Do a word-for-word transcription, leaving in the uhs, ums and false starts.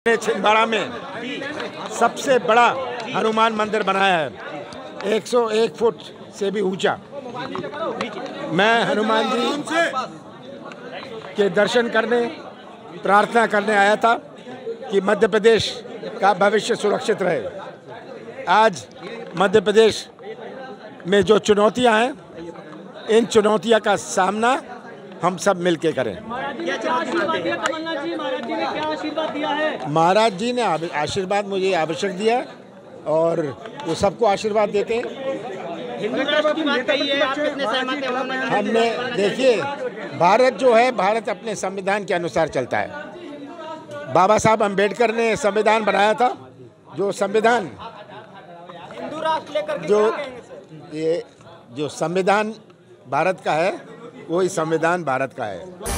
छिंदवाड़ा में सबसे बड़ा हनुमान मंदिर बनाया है, एक सौ एक फुट से भी ऊंचा। मैं हनुमान जी के दर्शन करने, प्रार्थना करने आया था कि मध्य प्रदेश का भविष्य सुरक्षित रहे। आज मध्य प्रदेश में जो चुनौतियां हैं, इन चुनौतियों का सामना हम सब मिलके करें। महाराज जी ने आशीर्वाद मुझे आवश्यक दिया और वो सबको आशीर्वाद देते हैं। हिंदू राष्ट्र की बात कही है, आप कितने सहमत हैं? हमने देखिए, भारत जो है, भारत अपने संविधान के अनुसार चलता है। बाबा साहब अम्बेडकर ने संविधान बनाया था, जो संविधान हिंदू राष्ट्र लेकर जो ये जो संविधान भारत का है, वही संविधान भारत का है।